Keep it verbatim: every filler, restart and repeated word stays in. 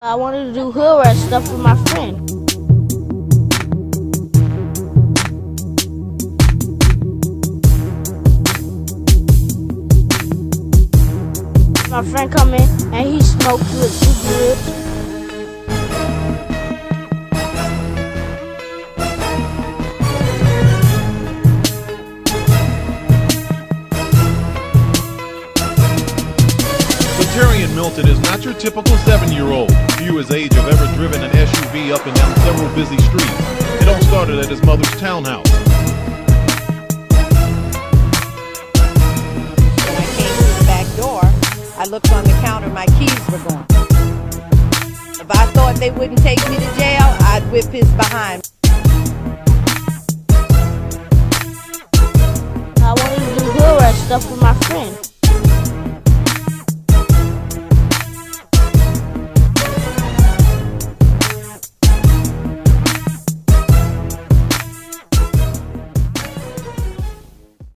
I wanted to do hood rat stuff with my friend. My friend come in and he smoked with cigarettes. Latarian Milton is not your typical seven-year-old. Few his age have ever driven an S U V up and down several busy streets. It all started at his mother's townhouse. When I came through the back door, I looked on the counter, my keys were gone. If I thought they wouldn't take me to jail, I'd whip his behind. I wanted to do hood rat stuff with my friend.